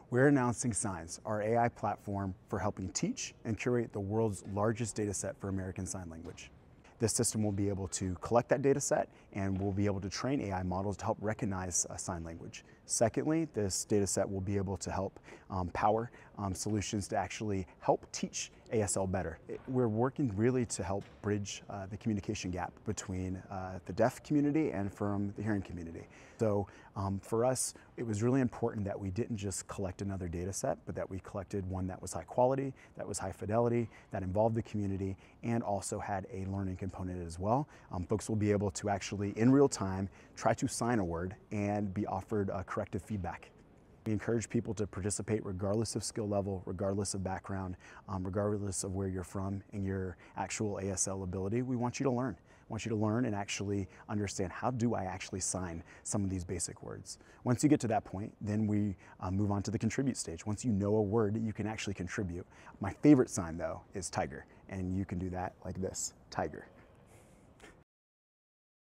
We're announcing Signs, our AI platform for helping teach and curate the world's largest data set for American Sign Language. This system will be able to collect that data set and we'll be able to train AI models to help recognize sign language. Secondly, this data set will be able to help power solutions to actually help teach ASL better. We're working really to help bridge the communication gap between the deaf community and from the hearing community. So for us, it was really important that we didn't just collect another data set, but that we collected one that was high quality, that was high fidelity, that involved the community, and also had a learning component as well. Folks will be able to actually, in real time, try to sign a word and be offered corrective feedback. We encourage people to participate regardless of skill level, regardless of background, regardless of where you're from and your actual ASL ability. We want you to learn. I want you to learn and actually understand, how do I actually sign some of these basic words? Once you get to that point, then we move on to the contribute stage. Once you know a word, you can actually contribute. My favorite sign though is tiger, and you can do that like this, tiger.